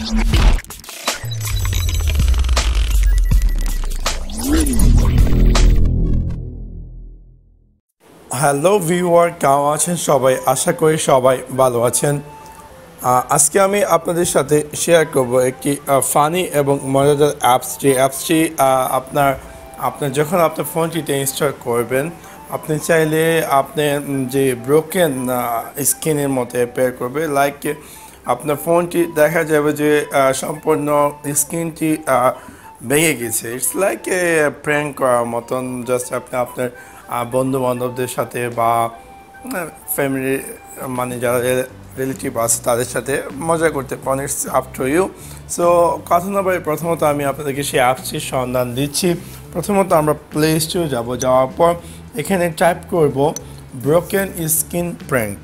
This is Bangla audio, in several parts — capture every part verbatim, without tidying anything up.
হ্যালো ভিউয়ার, কেমন আছেন সবাই? আশা করি সবাই ভালো আছেন। আজকে আমি আপনাদের সাথে শেয়ার করব একটি ফানি এবং মজাদার অ্যাপস। যে অ্যাপসটি আপনার আপনার যখন আপনার ফোনটিতে ইনস্টল করবেন, আপনি চাইলে আপনি যে ব্রোকেন স্ক্রিনের মতো অ্যাপেয়ার করবে। লাইক আপনার ফোনটি দেখা যাবে যে সম্পূর্ণ স্ক্রিনটি ভেঙে গেছে। ইটস লাইক এ প্র্যাঙ্ক করার মতন। জাস্ট আপনি আপনার বন্ধু বান্ধবদের সাথে বা ফ্যামিলি মানে যারা রিলেটিভ আছে তাদের সাথে মজা করতে পারেন। It's up to you. So কথা না বলে প্রথমত আমি আপনাদেরকে সেই অ্যাপসটির সন্ধান দিচ্ছি। প্রথমত আমরা প্লে স্টোরে যাব। যাওয়ার পর এখানে টাইপ করব broken screen prank.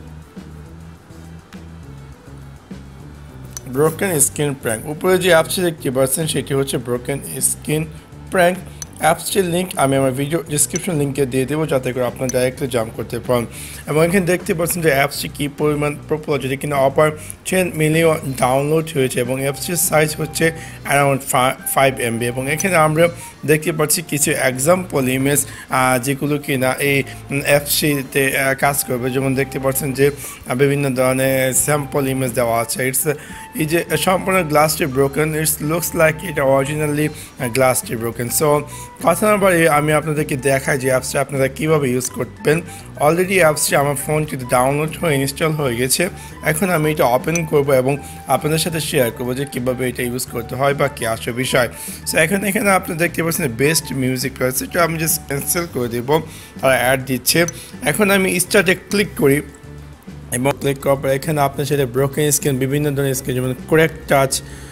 Broken screen prank উপরে যে অ্যাপসটি দেখতে পাচ্ছেন সেটি হচ্ছে ব্রোকেন স্ক্রিন প্র্যাঙ্ক। অ্যাপসটির লিঙ্ক আমি আমার ভিডিও ডিসক্রিপশন লিঙ্কে দিয়ে দেবো, যাতে করে আপনারা ডাইরেক্টলি জাম্প করতে পারেন। এবং এখানে দেখতে পাচ্ছেন যে অ্যাপসটি কী পরিমাণ পপুলার, যেটি কিনা অপার টেন মিলিয়ন ডাউনলোড হয়েছে এবং অ্যাপসটির সাইজ হচ্ছে অ্যারাউন্ড ফাইভ এমবি। এবং এখানে আমরা দেখতে পাচ্ছি কিছু এক্সাম্পল ইমেজ যেগুলো কিনা এই অ্যাপসটিতে কাজ করবে। যেমন দেখতে পাচ্ছেন যে বিভিন্ন ধরনের স্যাম্পল ইমেজ দেওয়া আছে। ইটস এই যে সম্পূর্ণ গ্লাসটি ব্রোকেন, ইটস লুকস লাইক এটা অরিজিনালি গ্লাসটি ব্রোকেন। সো কথা না বলে আমি আপনাদেরকে দেখাই যে অ্যাপসটা আপনারা কীভাবে ইউজ করবেন। অলরেডি অ্যাপসটি আমার ফোনটিতে ডাউনলোড হয়ে ইনস্টল হয়ে গেছে। এখন আমি এটা ওপেন করব এবং আপনাদের সাথে শেয়ার করবো যে কীভাবে এটা ইউজ করতে হয় বা কী আসে বিষয়। সো এখন এখানে আপনি দেখতে পাচ্ছেন বেস্ট মিউজিক রয়েছে, এটা আমি জাস্ট ক্যান্সেল করে দেবো, তারা অ্যাড দিচ্ছে। এখন আমি স্টার্টে ক্লিক করি এবং ক্লিক করার পর এখানে আপনার সাথে ব্রোকেন স্ক্রিন, বিভিন্ন ধরনের স্ক্রিন, যেমন crack touch,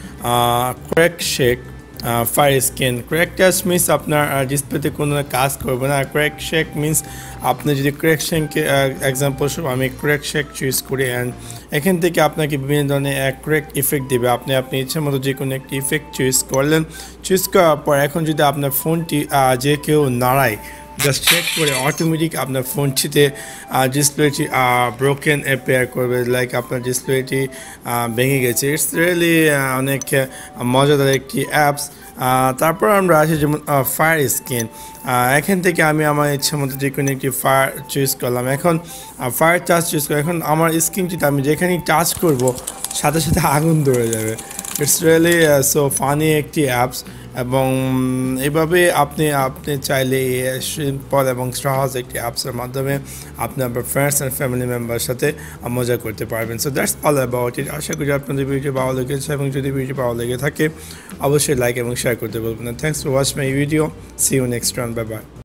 crack shake, fire screen. Crack touch means আপনার ডিসপ্লেতে কোনো কাজ করবে না। ক্র্যাক শেক মিনস আপনি যদি ক্র্যাক শেককে এক্সাম্পল স্বরূপ আমি ক্র্যাক শেক চুজ করি, অ্যান্ড এখান থেকে আপনাকে বিভিন্ন ধরনের ক্র্যাক ইফেক্ট দেবে। আপনি আপনি ইচ্ছে মতো যে কোনো একটি ইফেক্ট চুজ করলেন। চুজ করার পর এখন যদি আপনার ফোনটি যে কেউ নাড়ায়, জাস্ট চেক করে অটোমেটিক আপনার ফোনটিতে ডিসপ্লেটি ব্রোকেন অ্যাপিয়ার করবে, লাইক আপনার ডিসপ্লেটি ভেঙে গেছে। ইটস রিয়েলি অনেক মজাদার একটি অ্যাপস। তারপর আমরা আছি যেমন ফায়ার স্ক্রিন। এখান থেকে আমি আমার ইচ্ছা মতো যে কোনো একটি ফায়ার চুজ করলাম। এখন ফায়ার টাচ চুজ করে এখন আমার স্ক্রিনটিতে আমি যেখানেই টাচ করব সাথে সাথে আগুন ধরে যাবে। ইটস রিয়েলি সো ফানি একটি অ্যাপস। এবং এভাবে আপনি আপনি চাইলে সিম্পল এবং সহজ একটি অ্যাপসের মাধ্যমে আপনি আপনার ফ্রেন্ডস অ্যান্ড ফ্যামিলি মেম্বারের সাথে মজা করতে পারবেন। So that's all about it. আশা করি আপনাদের ভিডিও ভালো লেগেছে, এবং যদি ভিডিও ভালো লেগে থাকে অবশ্যই লাইক এবং শেয়ার করতে বলবেন। Thanks for watch my video. See you next time. Bye by.